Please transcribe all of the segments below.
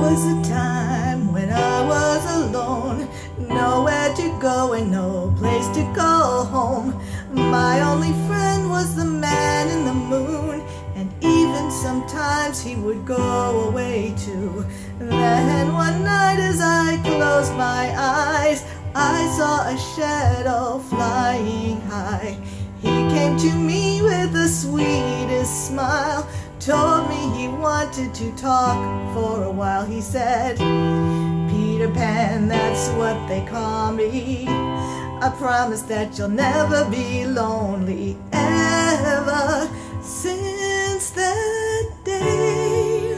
was a time when I was alone, nowhere to go and no place to go home. My only friend was the man in the moon, and even sometimes he would go away too. Then one night as I closed my eyes, I saw a shadow flying high. He came to me with the sweetest smile, told me he wanted to talk for a while. He said, "Peter Pan, that's what they call me. I promise that you'll never be lonely." Ever since that day,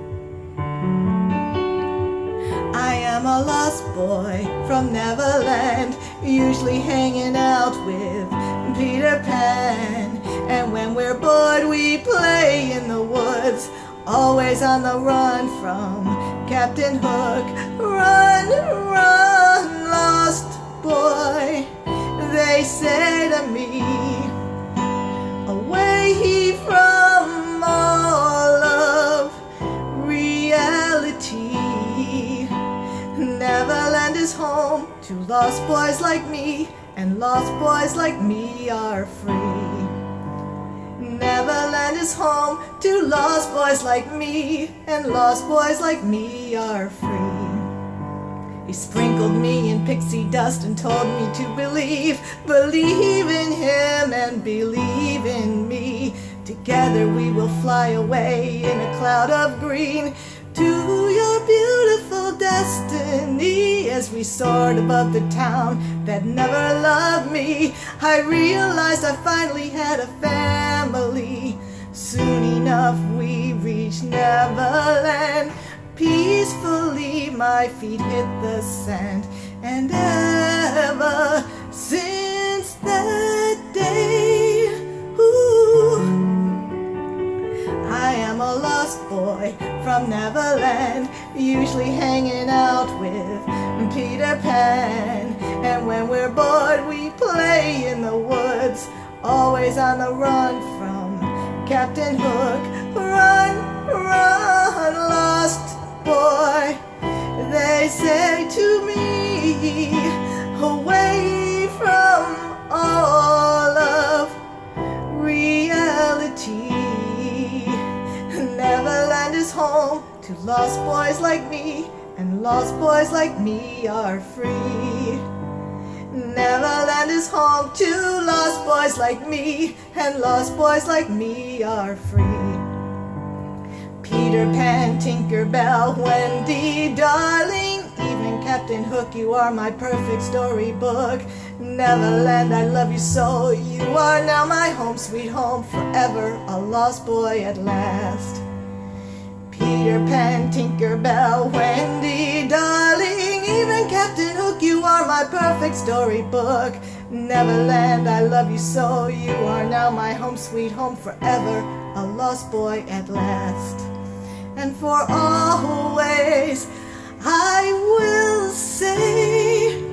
I am a lost boy from Neverland, usually hanging out with Peter Pan. And when we're bored we play in the woods, always on the run from Captain Hook. Run, run, lost boy, they say to me, away from all of reality. Neverland is home to lost boys like me, and lost boys like me are free. Neverland is home to lost boys like me, and lost boys like me are free. He sprinkled me in pixie dust and told me to believe in him and believe in me. Together we will fly away in a cloud of green to your beautiful destiny. As we soared above the town that never loved me, I realized I finally had a family. Soon enough we reached Neverland. Peacefully my feet hit the sand, and ever since that day, ooh, I am a lost boy from Neverland, usually hanging out with Peter Pan. And when we're bored we play in the woods, always on the run from Captain Hook. Run, run, lost boy, they say to me, away from all of reality. Neverland is home to lost boys like me, and lost boys like me are free. Neverland is home to lost boys like me, and lost boys like me are free. Peter Pan, Tinker Bell, Wendy, darling, even Captain Hook, you are my perfect storybook. Neverland, I love you so, you are now my home, sweet home, forever a lost boy at last. Peter Pan, Tinker Bell, Wendy, darling, even Captain Hook, you are my perfect storybook. Neverland, I love you so, you are now my home, sweet home, forever a lost boy at last. And for always I will say,